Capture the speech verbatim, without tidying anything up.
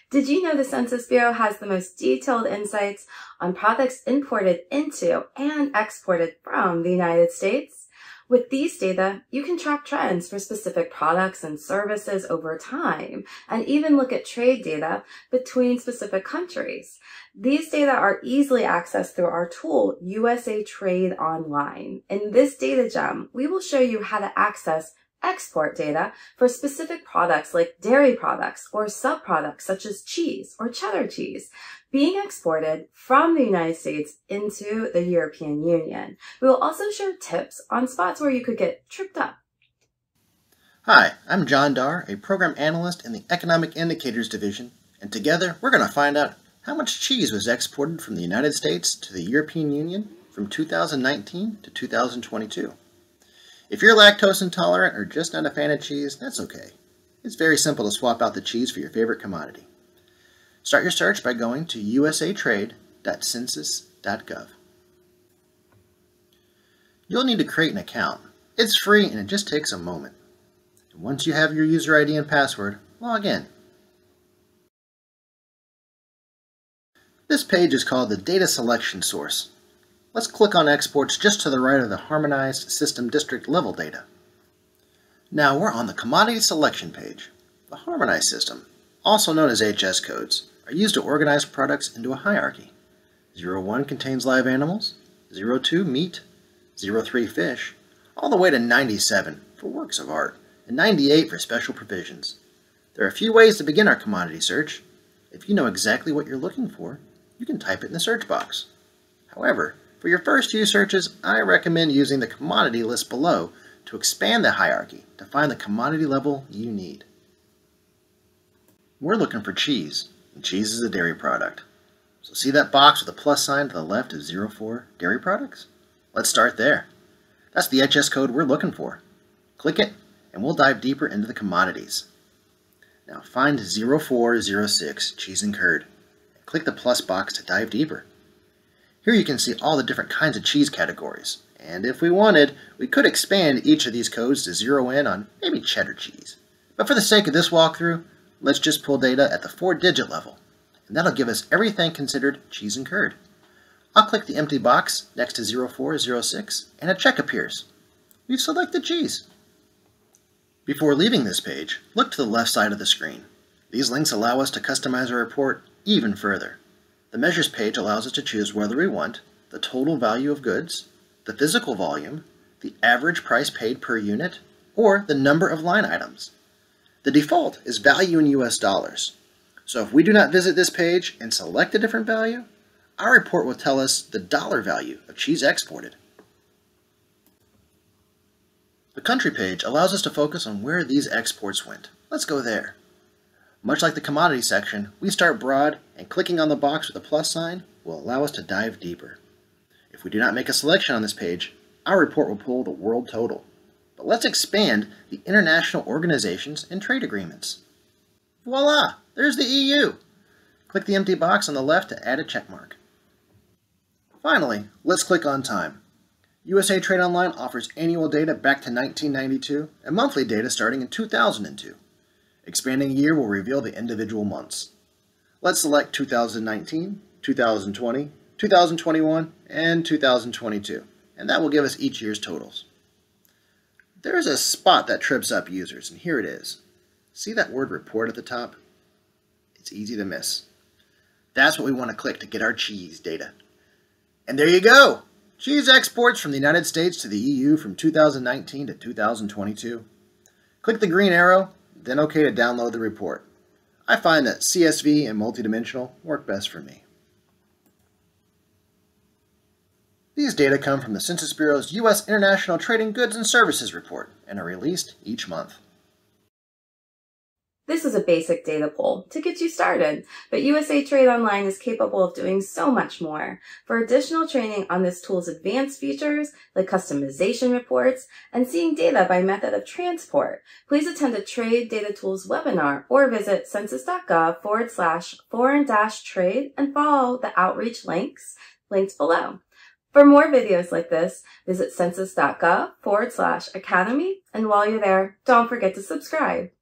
Did you know the Census Bureau has the most detailed insights on products imported into and exported from the United States? With these data, you can track trends for specific products and services over time, and even look at trade data between specific countries. These data are easily accessed through our tool, U S A Trade Online. In this data gem, we will show you how to access export data for specific products like dairy products or subproducts such as cheese or cheddar cheese being exported from the United States into the European Union. We will also share tips on spots where you could get tripped up. Hi, I'm John Darr, a program analyst in the Economic Indicators Division, and together we're going to find out how much cheese was exported from the United States to the European Union from two thousand nineteen to two thousand twenty-two. If you're lactose intolerant or just not a fan of cheese, that's okay. It's very simple to swap out the cheese for your favorite commodity. Start your search by going to u s a trade dot census dot gov. You'll need to create an account. It's free and it just takes a moment. Once you have your user I D and password, log in. This page is called the Data Selection Source. Let's click on Exports just to the right of the Harmonized System District level data. Now we're on the Commodity Selection page. The Harmonized System, also known as H S codes, are used to organize products into a hierarchy. zero one contains live animals, zero two meat, zero three fish, all the way to ninety-seven for works of art, and ninety-eight for special provisions. There are a few ways to begin our commodity search. If you know exactly what you're looking for, you can type it in the search box. However, for your first few searches, I recommend using the commodity list below to expand the hierarchy to find the commodity level you need. We're looking for cheese, and cheese is a dairy product. So see that box with a plus sign to the left of zero four dairy products? Let's start there. That's the H S code we're looking for. Click it, and we'll dive deeper into the commodities. Now find zero four zero six cheese and curd, and click the plus box to dive deeper. Here you can see all the different kinds of cheese categories, and if we wanted, we could expand each of these codes to zero in on maybe cheddar cheese. But for the sake of this walkthrough, let's just pull data at the four digit level, and that'll give us everything considered cheese and curd. I'll click the empty box next to zero four zero six, and a check appears. We've selected cheese. Before leaving this page, look to the left side of the screen. These links allow us to customize our report even further. The Measures page allows us to choose whether we want the total value of goods, the physical volume, the average price paid per unit, or the number of line items. The default is value in U S dollars. So if we do not visit this page and select a different value, our report will tell us the dollar value of cheese exported. The Country page allows us to focus on where these exports went. Let's go there. Much like the commodity section, we start broad, and clicking on the box with a plus sign will allow us to dive deeper. If we do not make a selection on this page, our report will pull the world total. But let's expand the international organizations and trade agreements. Voila! There's the E U! Click the empty box on the left to add a check mark. Finally, let's click on time. U S A Trade Online offers annual data back to nineteen ninety-two and monthly data starting in two thousand two. Expanding a year will reveal the individual months. Let's select two thousand nineteen, two thousand twenty, two thousand twenty-one, and two thousand twenty-two, and that will give us each year's totals. There is a spot that trips up users, and here it is. See that word report at the top? It's easy to miss. That's what we want to click to get our cheese data. And there you go! Cheese exports from the United States to the E U from two thousand nineteen to two thousand twenty-two. Click the green arrow, then OK to download the report. I find that C S V and multidimensional work best for me. These data come from the Census Bureau's U S International Trading Goods and Services Report and are released each month. This is a basic data pull to get you started, but U S A Trade Online is capable of doing so much more. For additional training on this tool's advanced features, like customization reports and seeing data by method of transport, please attend a Trade Data Tools webinar or visit census.gov forward slash foreign dash trade and follow the outreach links linked below. For more videos like this, visit census.gov forward slash academy, and while you're there, don't forget to subscribe.